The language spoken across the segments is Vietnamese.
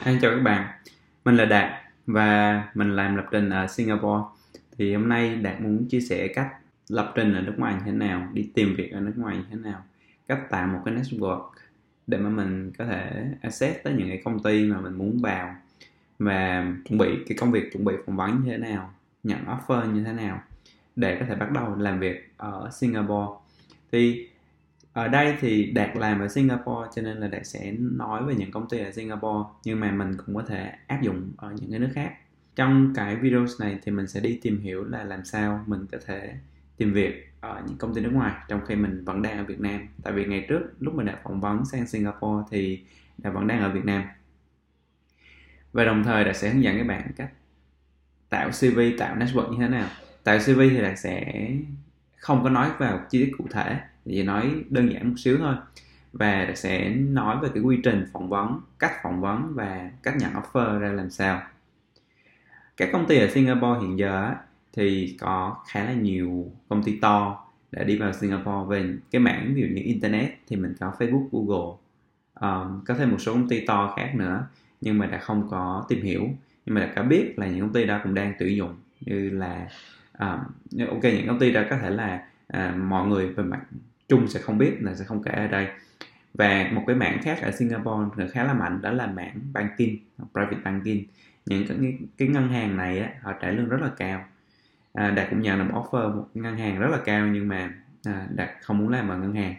Chào các bạn, mình là Đạt và mình làm lập trình ở Singapore. Thì hôm nay Đạt muốn chia sẻ cách lập trình ở nước ngoài như thế nào, đi tìm việc ở nước ngoài như thế nào, cách tạo một cái network để mà mình có thể access tới những cái công ty mà mình muốn vào, và chuẩn bị cái công việc chuẩn bị phỏng vấn như thế nào, nhận offer như thế nào để có thể bắt đầu làm việc ở Singapore. Thì ở đây thì Đạt làm ở Singapore cho nên là Đạt sẽ nói về những công ty ở Singapore, nhưng mà mình cũng có thể áp dụng ở những cái nước khác. Trong cái video này thì mình sẽ đi tìm hiểu là làm sao mình có thể tìm việc ở những công ty nước ngoài trong khi mình vẫn đang ở Việt Nam. Tại vì ngày trước lúc mình Đạt phỏng vấn sang Singapore thì Đạt vẫn đang ở Việt Nam. Và đồng thời Đạt sẽ hướng dẫn các bạn cách tạo CV, tạo network như thế nào. Tạo CV thì Đạt sẽ không có nói vào chi tiết cụ thể, chỉ nói đơn giản một xíu thôi, và Đạt sẽ nói về cái quy trình phỏng vấn, cách phỏng vấn và cách nhận offer ra làm sao. Các công ty ở Singapore hiện giờ thì có khá là nhiều công ty to để đi vào Singapore. Về cái mảng ví dụ như internet thì mình có Facebook, Google, có thêm một số công ty to khác nữa nhưng mà đã không có tìm hiểu. Nhưng mà đã có biết là những công ty đó cũng đang tuyển dụng, như là ok, những công ty đó có thể là mọi người về mặt chung sẽ không biết, là sẽ không kể ở đây. Và một cái mảng khác ở Singapore khá là mạnh, đó là mảng banking, private banking. Những cái ngân hàng này á, họ trả lương rất là cao. Đạt cũng nhận được một offer một ngân hàng rất là cao, nhưng mà Đạt không muốn làm ở ngân hàng.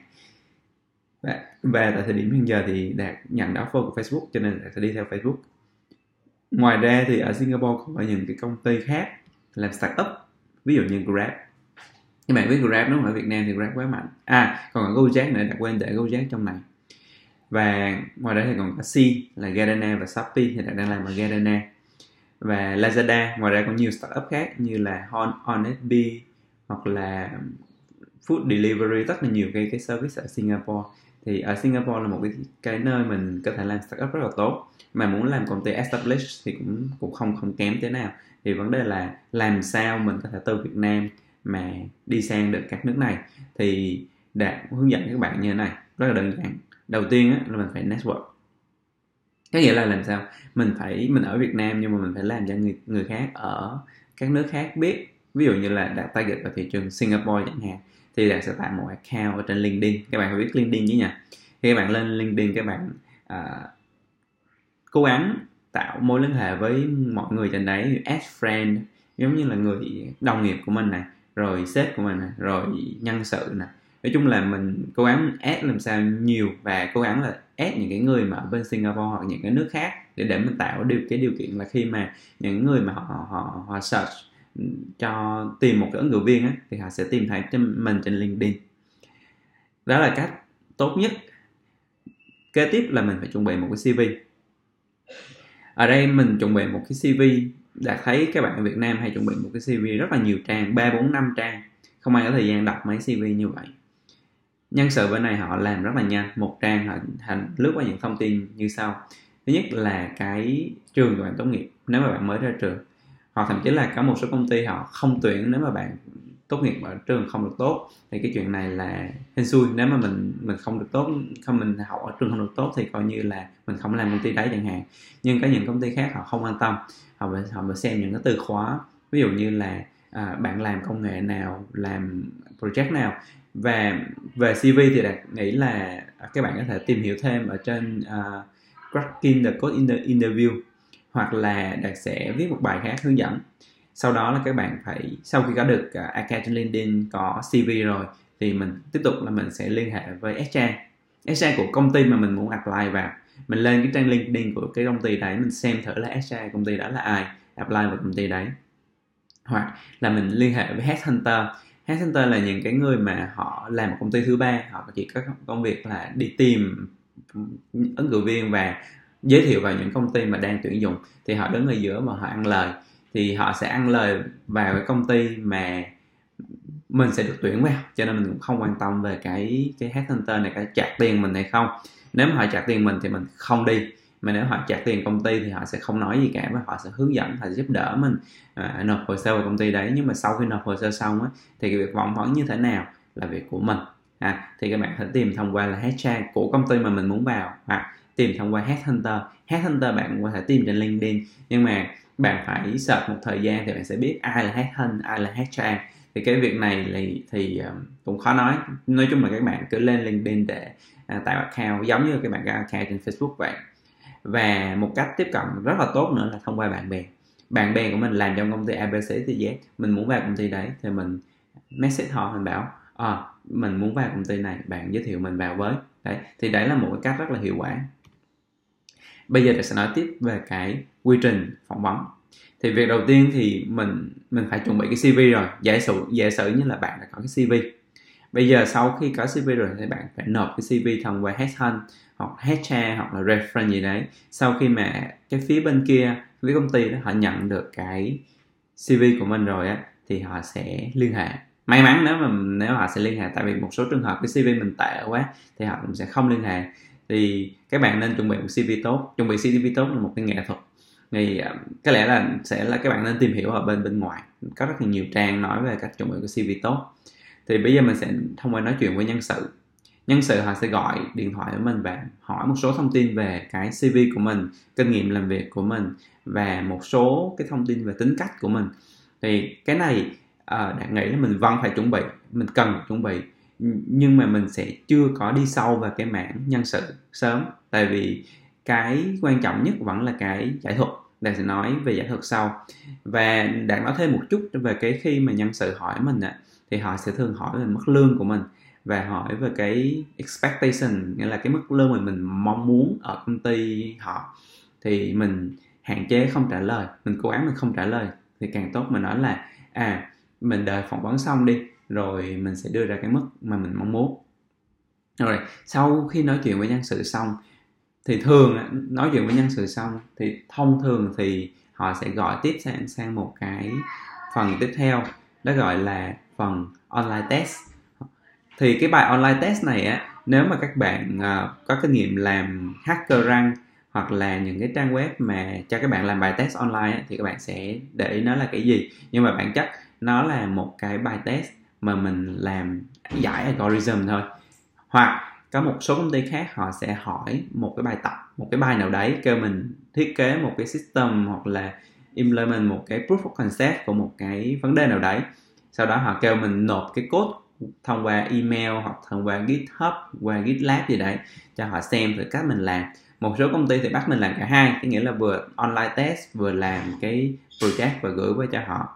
Và tại thời điểm hiện giờ thì Đạt nhận offer của Facebook, cho nên Đạt sẽ đi theo Facebook. Ngoài ra thì ở Singapore còn có những cái công ty khác làm startup, ví dụ như Grab. Các bạn biết Grab đúng không? Ở Việt Nam thì Grab quá mạnh. Còn có Gojek nữa, Đạt quên để Gojek trong này. Và ngoài ra thì còn có Sea là Garena, và Shopee thì Đạt đang làm ở Garena, và Lazada. Ngoài ra còn nhiều startup khác như là Honestbee hoặc là food delivery, rất là nhiều cái service ở Singapore. Thì ở Singapore là một cái nơi mình có thể làm startup rất là tốt, mà muốn làm công ty established thì cũng không kém thế nào. Thì vấn đề là làm sao mình có thể từ Việt Nam mà đi sang được các nước này. Thì Đạt hướng dẫn các bạn như thế này, rất là đơn giản. Đầu tiên là mình phải network. Cái nghĩa là làm sao mình ở Việt Nam nhưng mà mình phải làm cho người khác ở các nước khác biết. Ví dụ như là Đạt target vào thị trường Singapore chẳng hạn, thì Đạt sẽ tạo một account ở trên LinkedIn. Các bạn phải biết LinkedIn chứ nha. Khi các bạn lên LinkedIn, các bạn cố gắng tạo mối liên hệ với mọi người trên đấy, add friend, giống như là người đồng nghiệp của mình này, rồi sếp của mình này, rồi nhân sự này. Nói chung là mình cố gắng add làm sao nhiều, và cố gắng là add những cái người mà ở bên Singapore hoặc những cái nước khác, để mình tạo cái điều kiện là khi mà những người mà họ search cho tìm một cái ứng cử viên á, thì họ sẽ tìm thấy mình trên LinkedIn. Đó là cách tốt nhất. Kế tiếp là mình phải chuẩn bị một cái CV. Ở đây mình chuẩn bị một cái CV. Đã thấy các bạn ở Việt Nam hay chuẩn bị một cái CV rất là nhiều trang, 3, 4, 5 trang. Không ai có thời gian đọc mấy CV như vậy. Nhân sự bên này họ làm rất là nhanh. Một trang họ lướt qua những thông tin như sau. Thứ nhất là cái trường của bạn tốt nghiệp, nếu mà bạn mới ra trường. Hoặc thậm chí là có một số công ty họ không tuyển nếu mà bạn tốt nghiệp ở trường không được tốt. Thì cái chuyện này là hên xui. Nếu mà mình không được tốt, mình học ở trường không được tốt thì coi như là mình không làm công ty đấy chẳng hạn. Nhưng có những công ty khác họ không quan tâm, họ phải xem những cái từ khóa, ví dụ như là bạn làm công nghệ nào, làm project nào. Và về CV thì Đạt nghĩ là các bạn có thể tìm hiểu thêm ở trên Cracking the Code Interview, hoặc là Đạt sẽ viết một bài khác hướng dẫn. Sau đó là các bạn phải, sau khi có được account trên LinkedIn, có CV rồi, thì mình tiếp tục là mình sẽ liên hệ với HR của công ty mà mình muốn apply vào. Mình lên cái trang LinkedIn của cái công ty đấy, mình xem thử là HR công ty đó là ai, apply vào công ty đấy. Hoặc là mình liên hệ với Headhunter. Headhunter là những cái người mà họ làm một công ty thứ ba, họ chỉ có công việc là đi tìm ứng cử viên và giới thiệu vào những công ty mà đang tuyển dụng. Thì họ đứng ở giữa và họ ăn lời. Thì họ sẽ ăn lời vào cái công ty mà mình sẽ được tuyển vào, cho nên mình cũng không quan tâm về cái Headhunter này có trả tiền mình hay không. Nếu mà họ trả tiền mình thì mình không đi, mà nếu họ trả tiền công ty thì họ sẽ không nói gì cả, và họ sẽ hướng dẫn, họ sẽ giúp đỡ mình nộp hồ sơ vào công ty đấy. Nhưng mà sau khi nộp hồ sơ xong á, thì cái việc phỏng vấn như thế nào là việc của mình. Thì các bạn phải tìm thông qua là HR của công ty mà mình muốn vào, hoặc tìm thông qua Headhunter bạn có thể tìm trên LinkedIn, nhưng mà bạn phải search một thời gian thì bạn sẽ biết ai là Headhunt, ai là HR. Thì cái việc này thì cũng khó nói chung là các bạn cứ lên LinkedIn để tạo account giống như các bạn có account trên Facebook vậy. Và một cách tiếp cận rất là tốt nữa là thông qua bạn bè của mình làm trong công ty ABCZ, mình muốn vào công ty đấy thì mình message họ, mình bảo mình muốn vào công ty này, bạn giới thiệu mình vào với. Đấy, thì đấy là một cái cách rất là hiệu quả. Bây giờ tôi sẽ nói tiếp về cái quy trình phỏng vấn. Thì việc đầu tiên thì mình phải chuẩn bị cái CV rồi. Giả sử như là bạn đã có cái CV. Bây giờ sau khi có CV rồi thì bạn phải nộp cái CV thông qua Headhunt hoặc HR hoặc là reference gì đấy. Sau khi mà cái phía bên kia, phía công ty đó, họ nhận được cái CV của mình rồi á, thì họ sẽ liên hệ. May mắn nếu họ sẽ liên hệ, tại vì một số trường hợp cái CV mình tệ quá thì họ cũng sẽ không liên hệ. Thì các bạn nên chuẩn bị một CV tốt. Chuẩn bị CV tốt là một cái nghệ thuật. Thì có lẽ là sẽ là các bạn nên tìm hiểu ở bên ngoài, có rất là nhiều trang nói về cách chuẩn bị cái CV tốt. Thì bây giờ mình sẽ thông qua nói chuyện với nhân sự họ sẽ gọi điện thoại với mình và hỏi một số thông tin về cái CV của mình, kinh nghiệm làm việc của mình và một số cái thông tin về tính cách của mình. Thì cái này Đạt nghĩ là mình vẫn phải chuẩn bị, mình cần chuẩn bị, nhưng mà mình sẽ chưa có đi sâu vào cái mảng nhân sự sớm, tại vì cái quan trọng nhất vẫn là cái giải thuật. Đạt sẽ nói về giải thuật sau. Và Đạt nói thêm một chút về cái khi mà nhân sự hỏi mình thì họ sẽ thường hỏi về mức lương của mình và hỏi về cái expectation, nghĩa là cái mức lương mà mình mong muốn ở công ty họ. Thì mình hạn chế không trả lời, mình cố gắng mình không trả lời thì càng tốt. Mình nói là mình đợi phỏng vấn xong đi rồi mình sẽ đưa ra cái mức mà mình mong muốn. Rồi sau khi nói chuyện với nhân sự xong thì thông thường thì họ sẽ gọi tiếp sang một cái phần tiếp theo, đó gọi là phần online test. Thì cái bài online test này á, nếu mà các bạn có kinh nghiệm làm HackerRank hoặc là những cái trang web mà cho các bạn làm bài test online á, thì các bạn sẽ để ý nó là cái gì. Nhưng mà bản chất nó là một cái bài test mà mình làm giải algorithm thôi. Hoặc có một số công ty khác họ sẽ hỏi một cái bài tập, một cái bài nào đấy, kêu mình thiết kế một cái system hoặc là implement một cái proof of concept của một cái vấn đề nào đấy. Sau đó họ kêu mình nộp cái code thông qua email hoặc thông qua GitHub, qua GitLab gì đấy cho họ xem thử cách mình làm. Một số công ty thì bắt mình làm cả hai, cái nghĩa là vừa online test vừa làm cái project và gửi qua cho họ.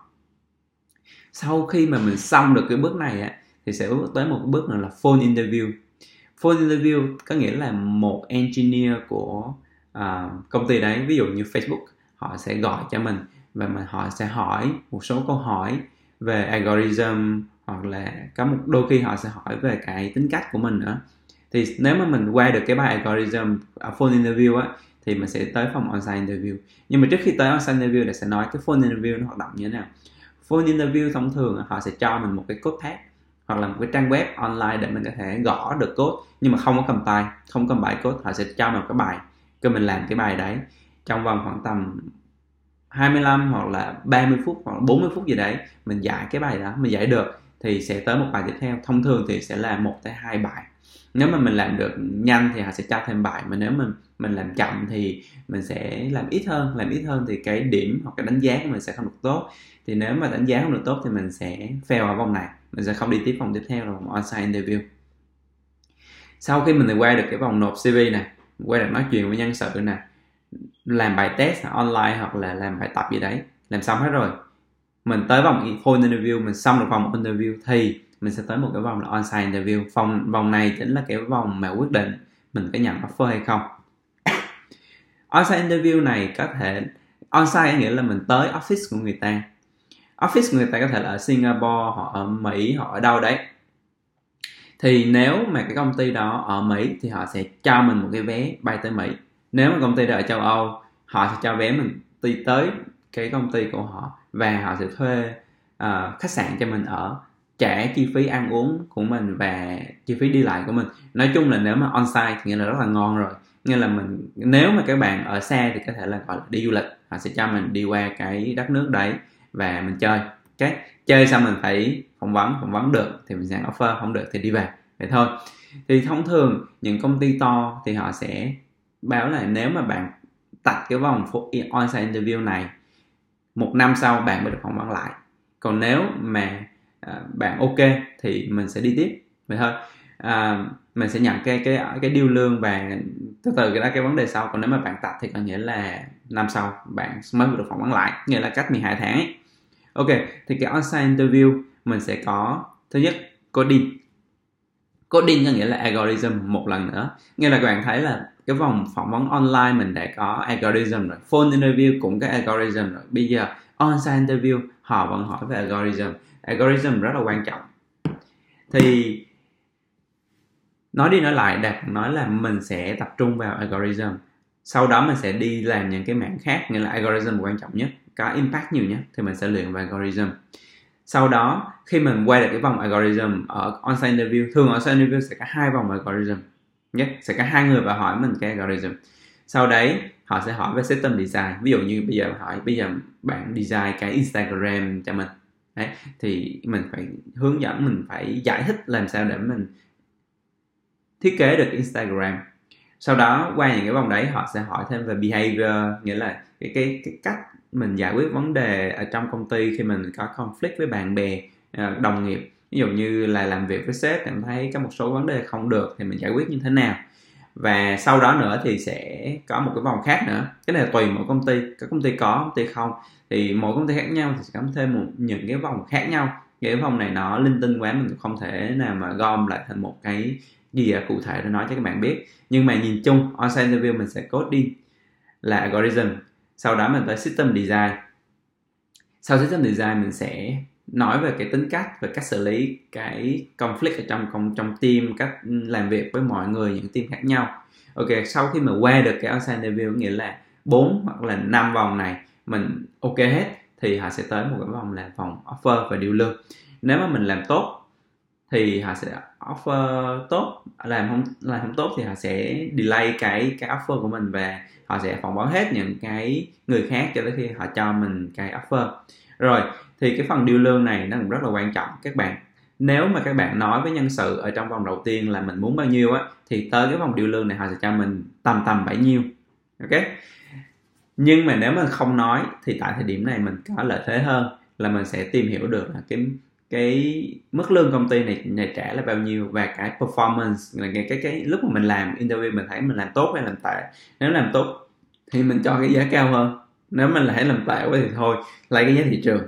Sau khi mà mình xong được cái bước này thì sẽ bước tới một bước nữa là phone interview. Phone interview có nghĩa là một engineer của công ty đấy, ví dụ như Facebook, họ sẽ gọi cho mình và họ sẽ hỏi một số câu hỏi về algorithm, hoặc là có một đôi khi họ sẽ hỏi về cái tính cách của mình nữa. Thì nếu mà mình qua được cái bài algorithm ở phone interview thì mình sẽ tới phòng on-site interview. Nhưng mà trước khi tới on-site interview thì sẽ nói cái phone interview nó hoạt động như thế nào. Phone interview thông thường họ sẽ cho mình một cái code pad hoặc là một cái trang web online để mình có thể gõ được code, nhưng mà không có cầm tay, không cầm bài code. Họ sẽ cho mình một cái bài, cho mình làm cái bài đấy trong vòng khoảng tầm 25 hoặc là 30 phút hoặc là 40 phút gì đấy. Mình giải cái bài đó, mình giải được thì sẽ tới một bài tiếp theo. Thông thường thì sẽ là 1 tới 2 bài. Nếu mà mình làm được nhanh thì họ sẽ cho thêm bài, mà nếu mình làm chậm thì mình sẽ làm ít hơn thì cái điểm hoặc cái đánh giá của mình sẽ không được tốt. Thì nếu mà đánh giá không được tốt thì mình sẽ fail ở vòng này, mình sẽ không đi tiếp vòng tiếp theo là vòng on-site interview. Sau khi mình qua được cái vòng nộp CV này, qua được nói chuyện với nhân sự nè, làm bài test online hoặc là làm bài tập gì đấy, làm xong hết rồi, mình tới vòng phone interview, mình xong được vòng interview thì mình sẽ tới một cái vòng là on-site interview. Vòng này chính là cái vòng mà quyết định mình có nhận offer hay không. On-site interview này có thể on-site nghĩa là mình tới office của người ta. Office của người ta có thể là ở Singapore, họ ở Mỹ, họ ở đâu đấy. Thì nếu mà cái công ty đó ở Mỹ thì họ sẽ cho mình một cái vé bay tới Mỹ. Nếu mà công ty đó ở châu Âu, họ sẽ cho vé mình đi tới cái công ty của họ và họ sẽ thuê khách sạn cho mình ở, trả chi phí ăn uống của mình và chi phí đi lại của mình. Nói chung là nếu mà on-site thì nghĩa là rất là ngon rồi. Nghĩa là nếu mà các bạn ở xa thì có thể là gọi là đi du lịch, họ sẽ cho mình đi qua cái đất nước đấy và mình chơi. Chơi xong mình phải phỏng vấn được thì mình sẽ offer, không được thì đi về, vậy thôi. Thì thông thường những công ty to thì họ sẽ báo là nếu mà bạn tạch cái vòng on-site interview này, 1 năm sau bạn mới được phỏng vấn lại. Còn nếu mà bạn ok thì mình sẽ đi tiếp vậy thôi. Mình sẽ nhận cái deal lương và từ từ cái vấn đề sau. Còn nếu mà bạn tạch thì có nghĩa là năm sau bạn mới được phỏng vấn lại, nghĩa là cách 12 tháng ấy. Ok, thì cái on-site interview mình sẽ có thứ nhất coding có nghĩa là algorithm một lần nữa. Nghĩa là các bạn thấy là cái vòng phỏng vấn online mình đã có algorithm rồi, phone interview cũng có algorithm rồi, bây giờ on-site interview họ vẫn hỏi về algorithm rất là quan trọng. Thì nói đi nói lại, Đạt nói là mình sẽ tập trung vào algorithm, sau đó mình sẽ đi làm những cái mảng khác, nghĩa là algorithm quan trọng nhất, có impact nhiều nhất thì mình sẽ luyện vào algorithm. Sau đó khi mình qua được cái vòng algorithm ở on-site interview, thường on-site interview sẽ có 2 vòng algorithm nhất, sẽ có 2 người vào hỏi mình cái algorithm. Sau đấy họ sẽ hỏi về system design, ví dụ như bây giờ bạn design cái Instagram cho mình đấy, thì mình phải hướng dẫn, mình phải giải thích làm sao để mình thiết kế được Instagram. Sau đó qua những cái vòng đấy họ sẽ hỏi thêm về behavior, nghĩa là cái cách mình giải quyết vấn đề ở trong công ty khi mình có conflict với bạn bè, đồng nghiệp. Ví dụ như là làm việc với sếp cảm thấy có một số vấn đề không được thì mình giải quyết như thế nào. Và sau đó nữa thì sẽ có một cái vòng khác nữa, cái này là tùy mỗi công ty, các công ty có, công ty không, thì mỗi công ty khác nhau thì sẽ có thêm những cái vòng khác nhau. Cái vòng này nó linh tinh quá, mình không thể nào mà gom lại thành một cái gì cụ thể để nói cho các bạn biết. Nhưng mà nhìn chung on-site interview mình sẽ coding là algorithm, sau đó mình tới system design. Sau system design mình sẽ nói về cái tính cách và cách xử lý cái conflict ở trong team, cách làm việc với mọi người, những team khác nhau. Ok, sau khi mà qua được cái on-site interview, nghĩa là 4 hoặc là 5 vòng này mình ok hết, thì họ sẽ tới một cái vòng là vòng offer và deal lương. Nếu mà mình làm tốt thì họ sẽ offer tốt, làm không tốt thì họ sẽ delay cái offer của mình, và họ sẽ phỏng vấn hết những cái người khác cho tới khi họ cho mình cái offer. Rồi thì cái phần deal lương này nó cũng rất là quan trọng các bạn. Nếu mà các bạn nói với nhân sự ở trong vòng đầu tiên là mình muốn bao nhiêu á, thì tới cái vòng deal lương này họ sẽ cho mình tầm bấy nhiêu. Ok, nhưng mà nếu mà không nói thì tại thời điểm này mình có lợi thế hơn là mình sẽ tìm hiểu được là cái mức lương công ty này trả là bao nhiêu, và cái performance là cái lúc mà mình làm interview mình thấy mình làm tốt hay làm tệ. Nếu làm tốt thì mình cho cái giá cao hơn, nếu mình lại làm tệ quá thì thôi, lấy cái giá thị trường.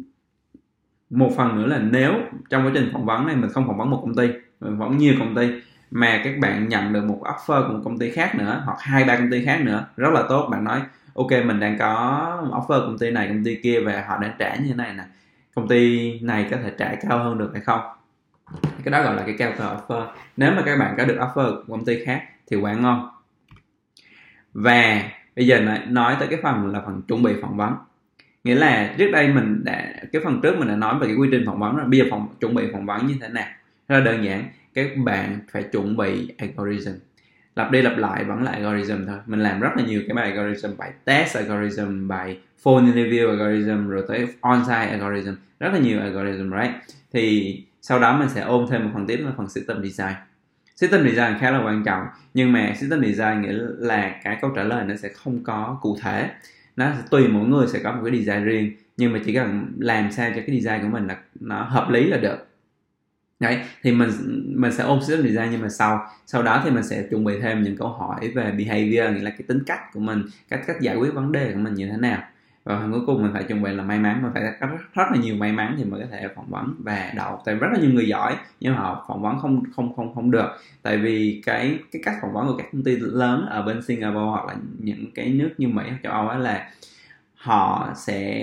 Một phần nữa là nếu trong quá trình phỏng vấn này mình không phỏng vấn một công ty, mình phỏng vấn nhiều công ty, mà các bạn nhận được một offer của một công ty khác nữa, hoặc 2-3 công ty khác nữa, rất là tốt. Bạn nói ok, mình đang có offer công ty này công ty kia và họ đang trả như thế này nè, công ty này có thể trả cao hơn được hay không, cái đó gọi là cái counter offer. Nếu mà các bạn có được offer của công ty khác thì quá ngon. Và bây giờ nói tới cái phần là phần chuẩn bị phỏng vấn. Nghĩa là trước đây cái phần trước mình đã nói về cái quy trình phỏng vấn rồi. Bây giờ chuẩn bị phỏng vấn như thế nào? Rất là đơn giản, các bạn phải chuẩn bị algorithm. Lặp đi lặp lại vẫn là algorithm thôi. Mình làm rất là nhiều cái bài algorithm, bài test algorithm, bài phone interview algorithm, rồi tới on-site algorithm, rất là nhiều algorithm, right? Thì sau đó mình sẽ ôm thêm một phần tiếp là phần system design. System design khá là quan trọng, nhưng mà system design nghĩa là cái câu trả lời nó sẽ không có cụ thể, nó sẽ tùy mỗi người sẽ có một cái design riêng, nhưng mà chỉ cần làm sao cho cái design của mình là nó hợp lý là được. Đấy, thì mình sẽ ôm system design, nhưng mà sau đó thì mình sẽ chuẩn bị thêm những câu hỏi về behavior, nghĩa là cái tính cách của mình, cách giải quyết vấn đề của mình như thế nào. Và cuối cùng mình phải chuẩn bị là may mắn, mình phải có rất là nhiều may mắn thì mới có thể phỏng vấn và đậu. Tại rất là nhiều người giỏi nhưng họ phỏng vấn không được, tại vì cái cách phỏng vấn của các công ty lớn ở bên Singapore hoặc là những cái nước như Mỹ, châu Âu là họ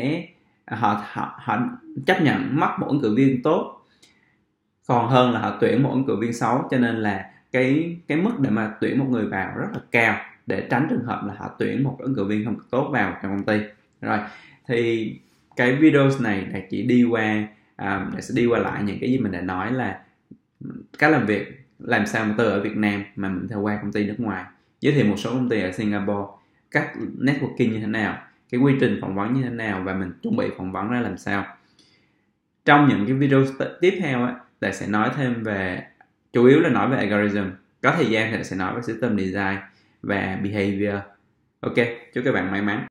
chấp nhận mất một ứng cử viên tốt còn hơn là họ tuyển một ứng cử viên xấu, cho nên là cái mức để mà tuyển một người vào rất là cao, để tránh trường hợp là họ tuyển một ứng cử viên không tốt vào trong công ty. Rồi thì cái video này là chỉ đi qua sẽ đi qua lại những cái gì mình đã nói, là cách làm việc làm sao mà từ ở Việt Nam mà mình theo qua công ty nước ngoài, giới thiệu một số công ty ở Singapore, cách networking như thế nào, cái quy trình phỏng vấn như thế nào, và mình chuẩn bị phỏng vấn ra làm sao. Trong những cái video tiếp theo á, là sẽ nói thêm về, chủ yếu là nói về algorithm, có thời gian thì sẽ nói về system design và behavior. Ok, chúc các bạn may mắn.